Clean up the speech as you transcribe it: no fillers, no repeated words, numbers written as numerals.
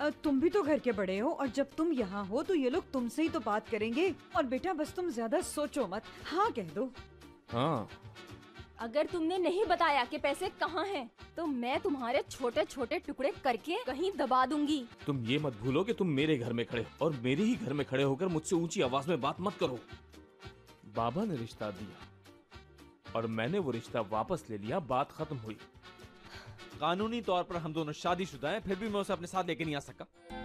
तुम भी तो घर के बड़े हो और जब तुम यहाँ हो तो ये लोग तुमसे ही तो बात करेंगे। और बेटा बस तुम ज्यादा सोचो मत, हाँ कह दो। हाँ। अगर तुमने नहीं बताया कि पैसे कहाँ हैं, तो मैं तुम्हारे छोटे छोटे टुकड़े करके कहीं दबा दूंगी। तुम ये मत भूलो कि तुम मेरे घर में खड़े हो और मेरे ही घर में खड़े होकर मुझसे ऊंची आवाज में बात मत करो। बाबा ने रिश्ता दिया और मैंने वो रिश्ता वापस ले लिया, बात खत्म हुई। कानूनी तौर पर हम दोनों शादीशुदा हैं, फिर भी मैं उसे अपने साथ लेके नहीं आ सका।